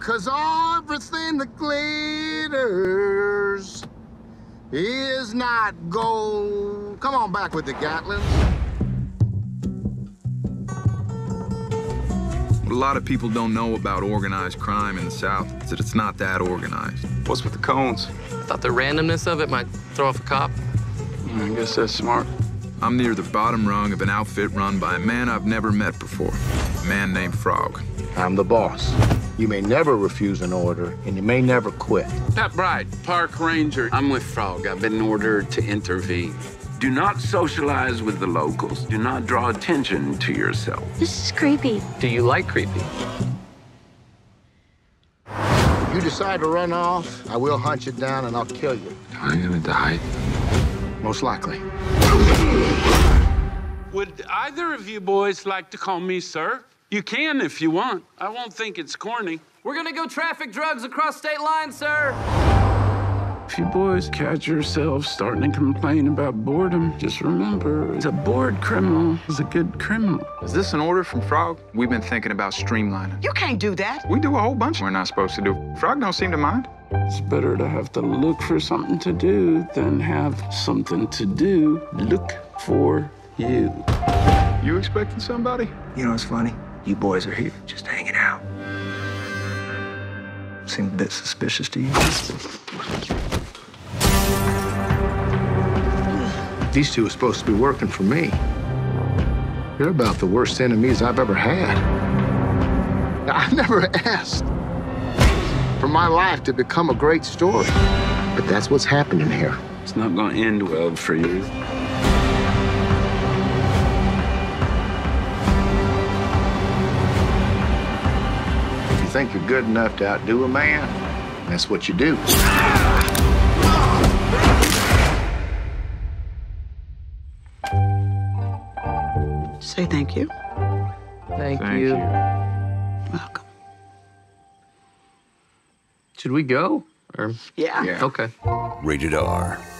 'cause everything that glitters is not gold. Come on back with the Gatlins. What a lot of people don't know about organized crime in the South is that it's not that organized. What's with the cones? I thought the randomness of it might throw off a cop. I guess that's smart. I'm near the bottom rung of an outfit run by a man I've never met before, a man named Frog. I'm the boss. You may never refuse an order, and you may never quit. Pat Bright, park ranger. I'm with Frog. I've been ordered to intervene. Do not socialize with the locals. Do not draw attention to yourself. This is creepy. Do you like creepy? If you decide to run off, I will hunt you down and I'll kill you. I'm gonna die. Most likely. Would either of you boys like to call me sir? You can if you want. I won't think it's corny. We're gonna go traffic drugs across state lines, sir. If you boys catch yourselves starting to complain about boredom, just remember, a bored criminal is a good criminal. Is this an order from Frog? We've been thinking about streamlining. You can't do that. We do a whole bunch we're not supposed to do. Frog don't seem to mind. It's better to have to look for something to do than have something to do look for you. You expecting somebody? You know what's funny? You boys are here just hanging out. Seem a bit suspicious to you? These two are supposed to be working for me. You're about the worst enemies I've ever had. I've never asked for my life to become a great story, but that's what's happening here. It's not gonna end well for you. If you think you're good enough to outdo a man, that's what you do. Say thank you. Thank Thank you. Welcome. Should we go? Or Yeah. okay. Rated R.